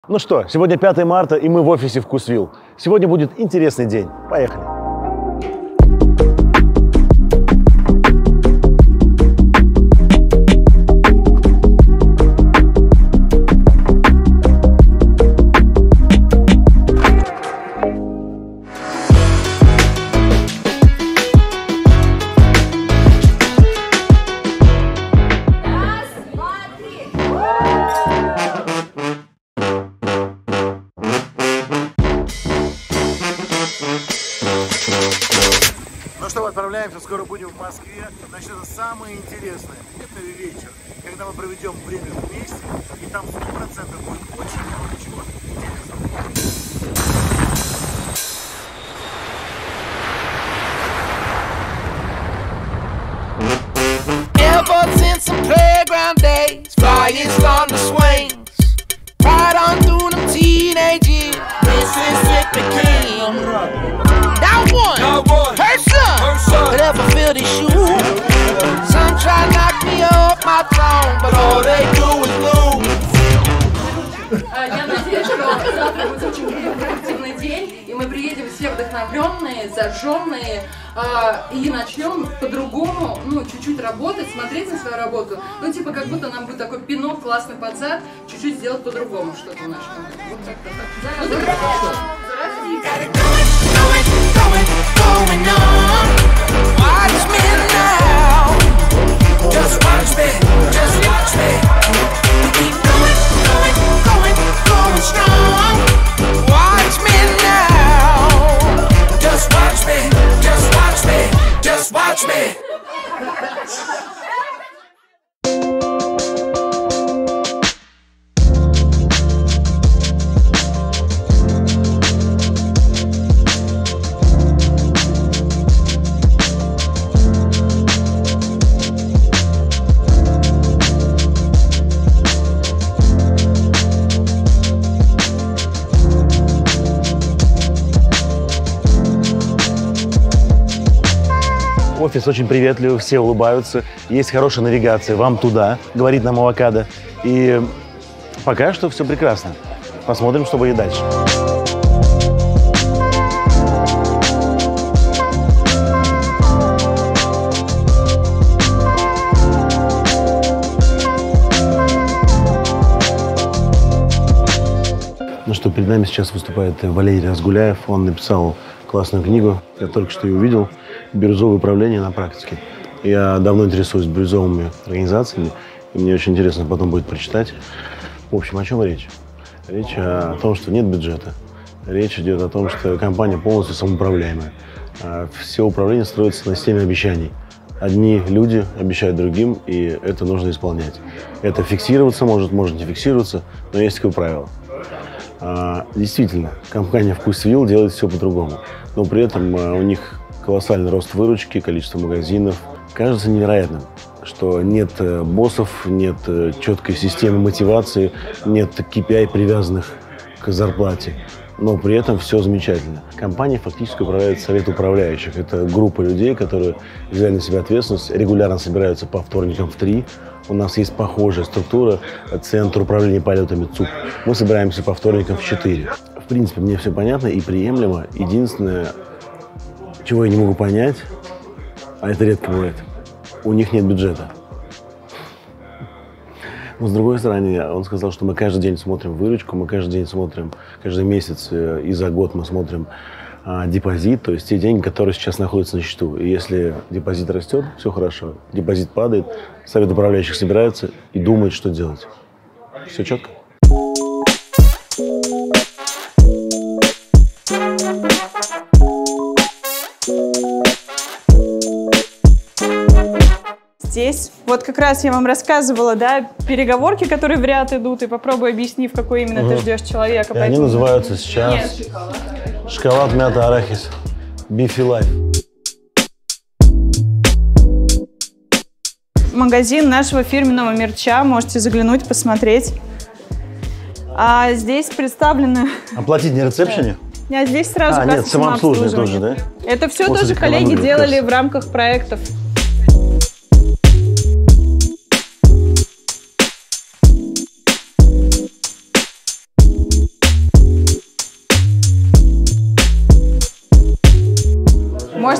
Ну что, сегодня 5 марта, и мы в офисе Вкусвилл. Сегодня будет интересный день. Поехали. Ну что, отправляемся, скоро будем в Москве. Значит, это самое интересное. Это вечер, когда мы проведем время вместе, и там 100% будет очень много чего интересного. Ever since some playground days, flying's on the swings. Right on through them teenage years, Mississippi King. Not one, her son, could ever fill these shoes. Some try to knock me off my throne, but all they do is lose. Я надеюсь, что завтра будет очень продуктивный день, и мы приедем все вдохновленные, зажженные, и начнем по-другому, ну, чуть-чуть работать, смотреть на свою работу, ну, типа, как будто нам будет такой пинок классный под зад, чуть-чуть сделать по-другому что-то в нашем. Вот как-то так. Watch me now, just watch me, just watch me. We keep going, going, going, going strong. Watch me now, just watch me, just watch me, just watch me. Офис очень приветливый, все улыбаются, есть хорошая навигация, вам туда, говорит нам авокадо. И пока что все прекрасно. Посмотрим, что будет дальше. Ну что, перед нами сейчас выступает Валерий Разгуляев. Он написал классную книгу, я только что ее увидел. «Бирюзовое управление на практике». Я давно интересуюсь бирюзовыми организациями, и мне очень интересно потом будет прочитать. В общем, о чем речь? Речь о том, что нет бюджета. Речь идет о том, что компания полностью самоуправляемая. Все управление строится на системе обещаний. Одни люди обещают другим, и это нужно исполнять. Это фиксироваться может, может не фиксироваться, но есть такое правило. Действительно, компания Вкусвилл делает все по-другому, но при этом у них колоссальный рост выручки, количество магазинов. Кажется невероятным, что нет боссов, нет четкой системы мотивации, нет KPI, привязанных к зарплате. Но при этом все замечательно. Компания фактически управляет совет управляющих. Это группа людей, которые взяли на себя ответственность, регулярно собираются по вторникам в 3. У нас есть похожая структура, Центр управления полетами ЦУП. Мы собираемся по вторникам в 4. В принципе, мне все понятно и приемлемо. Единственное, чего я не могу понять, а это редко бывает, у них нет бюджета. Но с другой стороны, он сказал, что мы каждый день смотрим выручку, мы каждый день смотрим, каждый месяц и за год мы смотрим депозит, то есть те деньги, которые сейчас находятся на счету. И если депозит растет, все хорошо. Депозит падает, совет управляющих собирается и думает, что делать. Все четко. Здесь, вот как раз я вам рассказывала, да, переговорки, которые в ряд идут, и попробуй объясни, в какой именно ты ждешь человека. И они называются сейчас шоколад, мята, арахис, Бифи Лайф. Магазин нашего фирменного мерча, можете заглянуть, посмотреть. А здесь представлены... Оплатить на ресепшене? А здесь сразу нет, самообслуживание тоже, да? Это все тоже коллеги делали в рамках проектов.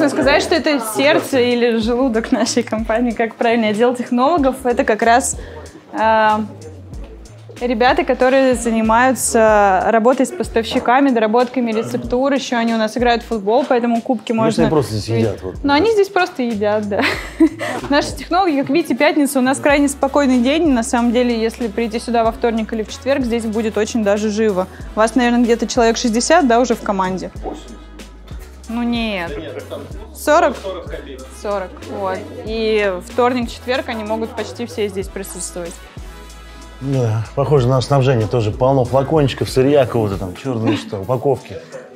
сложно сказать, что это сердце или желудок нашей компании, как правильно. Отдел технологов — это как раз ребята, которые занимаются работой с поставщиками, доработками рецептур. Еще они у нас играют в футбол, поэтому кубки можно... Они просто здесь едят. Вот. Но они здесь просто едят, да. Наши технологи, как видите, пятница у нас крайне спокойный день. На самом деле, если прийти сюда во вторник или в четверг, здесь будет очень даже живо. Вас, наверное, где-то человек 60, да, уже в команде? 80. Ну нет. 40? 40, вот. И вторник, четверг они могут почти все здесь присутствовать. Да, похоже на снабжение тоже. Полно флакончиков, сырья какого-то там, черт знает что, упаковки.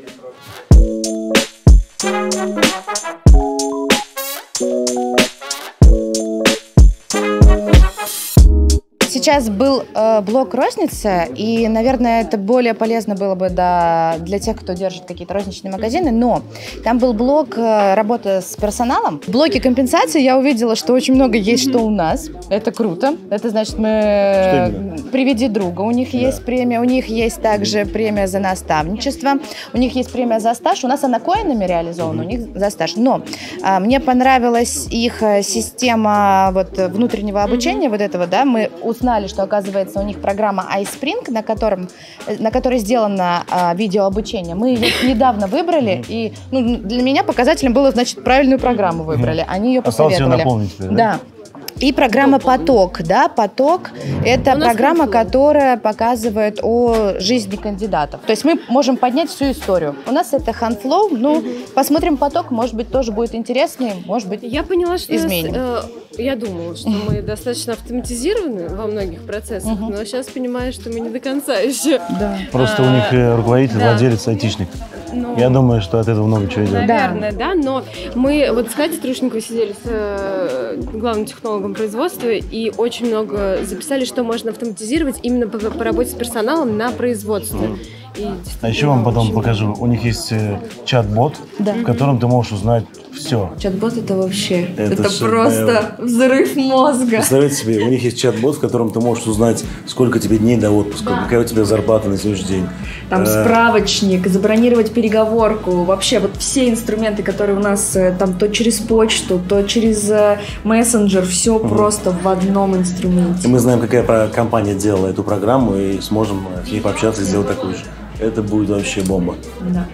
Сейчас был блок розницы, и, наверное, это более полезно было бы для тех, кто держит какие-то розничные магазины, но там был блок работы с персоналом. В блоке компенсации я увидела, что очень много есть, что у нас. Это круто. Это значит, мы «Приведи друга». У них есть премия, у них есть также премия за наставничество, у них есть премия за стаж. У нас она коинами реализована, у них за стаж. Но мне понравилась их система вот, внутреннего обучения, вот этого, да, мы узнали, что, оказывается, у них программа iSpring, на которой сделано видеообучение. Мы ее недавно выбрали, и для меня показателем было, значит, правильную программу выбрали. Они ее посоветовали. Осталось ее наполнить теперь, да? Да. И программа «Поток». Да, «Поток» — это программа, которая показывает о жизни кандидатов. То есть мы можем поднять всю историю. У нас это HandFlow. Ну, посмотрим «Поток». Может быть, тоже будет интереснее, может быть, я поняла, что изменим. Я думала, что мы достаточно автоматизированы во многих процессах, но сейчас понимаю, что мы не до конца еще. Да. Просто у них руководитель, владелец, айтишник. Я думаю, что от этого много чего идет. Наверное, да. Но мы вот с Катей Трушниковой сидели с главным технологом производства и очень много записали, что можно автоматизировать именно по работе с персоналом на производстве. А еще вам потом покажу. У них есть чат-бот, в котором ты можешь узнать все. Чат-бот — это вообще, это просто взрыв мозга. Представляете себе, у них есть чат-бот, в котором ты можешь узнать, сколько тебе дней до отпуска, какая у тебя зарплата на следующий день. Там справочник, забронировать переговорку, вообще вот все инструменты, которые у нас там то через почту, то через мессенджер, все просто в одном инструменте. И мы знаем, какая компания делала эту программу, и сможем с ней пообщаться и сделать такую же. Это будет вообще бомба. Да.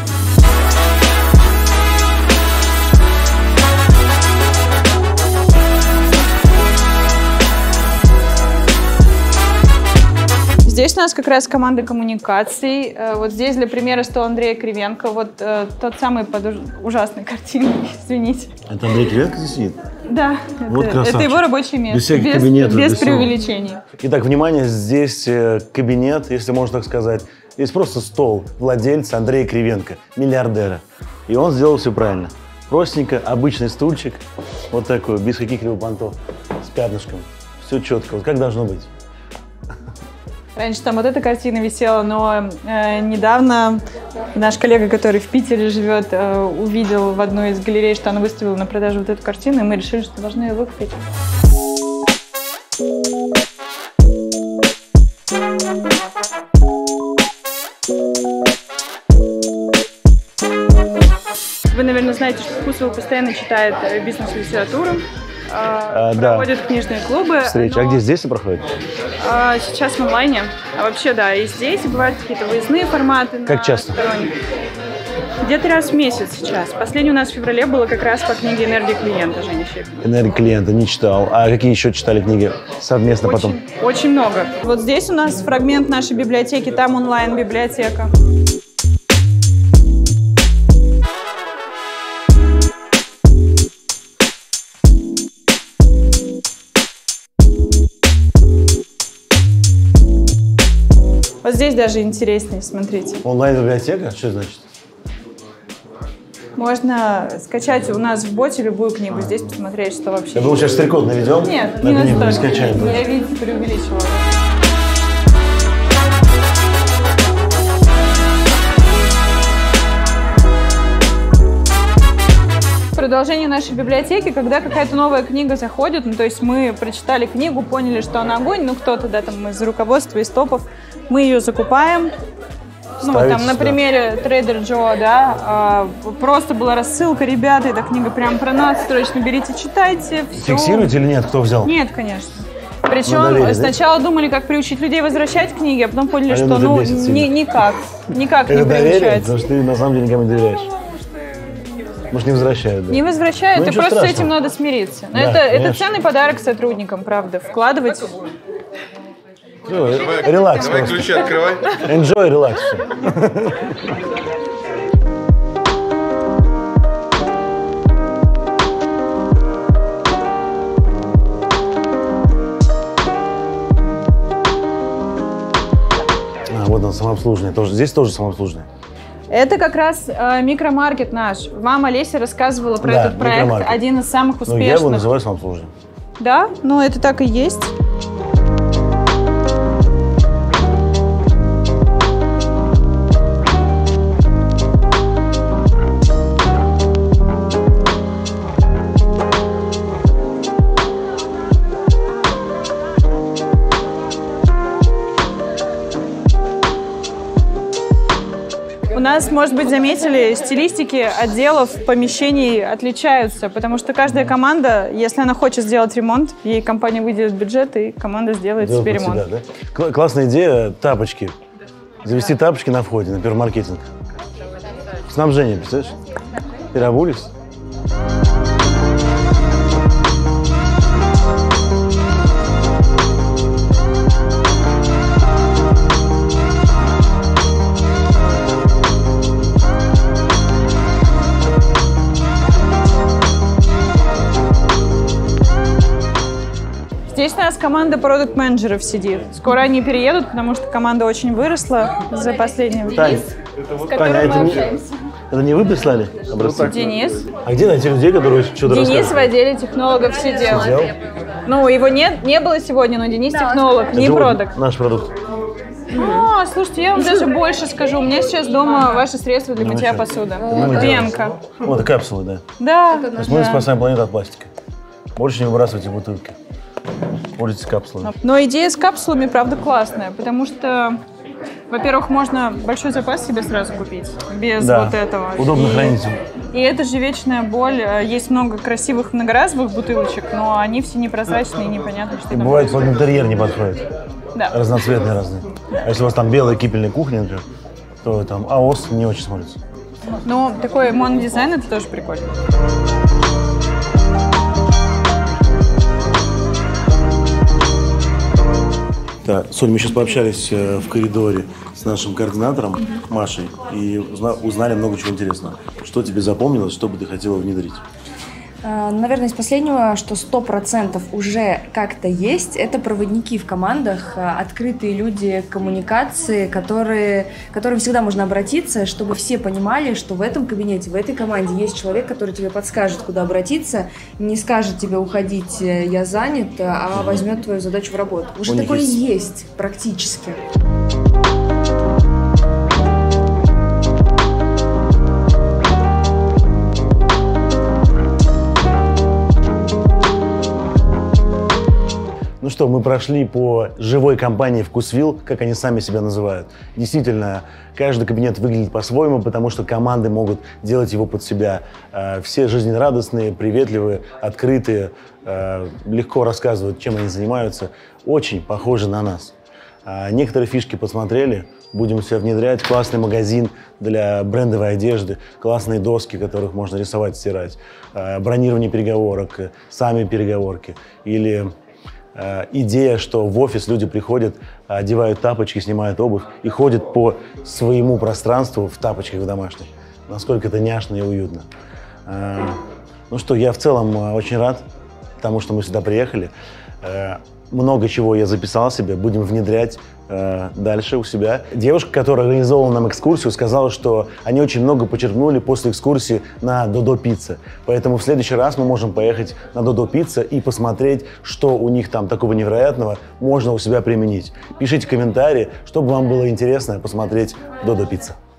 Здесь у нас как раз команда коммуникаций. Вот здесь для примера стол Андрея Кривенко. Вот тот самый под ужасной картиной, извините. Это Андрей Кривенко здесь сидит? Да, вот это его рабочее место. Без всяких кабинетов. Без преувеличений. Итак, внимание, здесь кабинет, если можно так сказать. Здесь просто стол владельца Андрея Кривенко, миллиардера. И он сделал все правильно. Простенько, обычный стульчик, вот такой, без каких-либо понтов, с пятнышком. Все четко, вот как должно быть. Раньше там вот эта картина висела, но недавно наш коллега, который в Питере живет, увидел в одной из галерей, что она выставила на продажу вот эту картину, и мы решили, что должны ее выкупить. Вы, наверное, знаете, что Вкусвилл постоянно читает бизнес-литературу. Проводят книжные клубы. Встречи. А где здесь проходит? Сейчас в онлайне. А вообще, да, и здесь бывают какие-то выездные форматы. Как часто? Где-то раз в месяц сейчас. Последний у нас в феврале было как раз по книге «Энергия клиента» Жени Щепина. «Энергия клиента» не читал. А какие еще читали книги совместно потом? Очень много. Вот здесь у нас фрагмент нашей библиотеки, там онлайн-библиотека. Вот здесь даже интереснее, смотрите. Онлайн-библиотека? Что это значит? Можно скачать у нас в боте любую книгу, здесь посмотреть, что вообще. Я думал, сейчас штрих-код наведем? Нет, не настолько. Не скачаем. Я, видите, преувеличивала. Продолжение нашей библиотеки, когда какая-то новая книга заходит, ну, то есть мы прочитали книгу, поняли, что она огонь, ну, кто-то, да, там, из руководства, из топов, мы ее закупаем, Ну, вот там на примере Trader Joe, да, просто была рассылка, ребята, эта книга прям про нас, срочно берите, читайте, все. Фиксируете или нет, кто взял? Нет, конечно. Причем сначала думали, как приучить людей возвращать книги, а потом поняли, что ну никак не приучать. Потому что ты на самом деле никому не доверяешь. Может, не возвращают, да? Не возвращают, и просто страшного. с этим надо смириться. Но Да, это ценный подарок сотрудникам, правда, вкладывать. Релакс. Давай ключи открывай. Enjoy, релакс. Вот он, самообслуживание. Здесь тоже самообслуживание. Это как раз микромаркет наш. Мама Леся рассказывала про этот проект, один из самых успешных. Но я его называю самообслуживанием. Да, ну это так и есть. У нас, может быть, заметили, стилистики отделов, помещений отличаются, потому что каждая команда, если она хочет сделать ремонт, ей компания выделит бюджет, и команда сделает себе ремонт. Себя, да? Классная идея, тапочки. Завести тапочки на входе, например, маркетинг. Снабжение, представляешь? Переобулись. Здесь у нас команда продукт-менеджеров сидит. Скоро они переедут, потому что команда очень выросла за последнее время. С которым мы общаемся. Это не вы прислали образцы? Денис. А где найти людей, которые что-то Денис расскажут? в отделе технологов сидел. Ну, его не было сегодня, но Денис технолог, не продукт. Наш продукт. Слушайте, я вам даже больше скажу. У меня сейчас дома ваши средства для мытья посуды. Пенка. Вот, и капсулы, да. Да. То есть мы спасаем планету от пластика. Больше не выбрасывайте бутылки. Пользуйтесь капсулами. Но идея с капсулами, правда, классная, потому что, во-первых, можно большой запас себе сразу купить, без вот этого. Удобно хранить. И это же вечная боль. Есть много красивых многоразовых бутылочек, но они все непрозрачные и непонятно, что И там бывает, под интерьер не подходит. Да. Разноцветные разные. А если у вас там белая кипельная кухня, например, то там АОС не очень смотрится. Ну, такой монодизайн, это тоже прикольно. Да, Соль, мы сейчас пообщались в коридоре с нашим координатором Машей и узнали много чего интересного. Что тебе запомнилось, что бы ты хотела внедрить? Наверное, из последнего, что 100% уже как-то есть, это проводники в командах, открытые люди коммуникации, которым всегда можно обратиться, чтобы все понимали, что в этом кабинете, в этой команде есть человек, который тебе подскажет, куда обратиться, не скажет тебе уходить, я занят, а возьмет твою задачу в работу. Уже такое есть практически. Ну что, мы прошли по живой компании «Вкусвилл», как они сами себя называют. Действительно, каждый кабинет выглядит по-своему, потому что команды могут делать его под себя. Все жизнерадостные, приветливые, открытые, легко рассказывают, чем они занимаются. Очень похожи на нас. Некоторые фишки посмотрели, будем все внедрять. Классный магазин для брендовой одежды, классные доски, которых можно рисовать, стирать, бронирование переговорок, сами переговорки или... идея, что в офис люди приходят, одевают тапочки, снимают обувь и ходят по своему пространству в тапочках в домашних. Насколько это няшно и уютно. Ну что, я в целом очень рад тому, что мы сюда приехали. Много чего я записал себе, будем внедрять дальше у себя. Девушка, которая организовала нам экскурсию, сказала, что они очень много почерпнули после экскурсии на Додо Пицца. Поэтому в следующий раз мы можем поехать на Додо Пицца и посмотреть, что у них там такого невероятного можно у себя применить. Пишите комментарии, чтобы вам было интересно посмотреть Додо Пицца.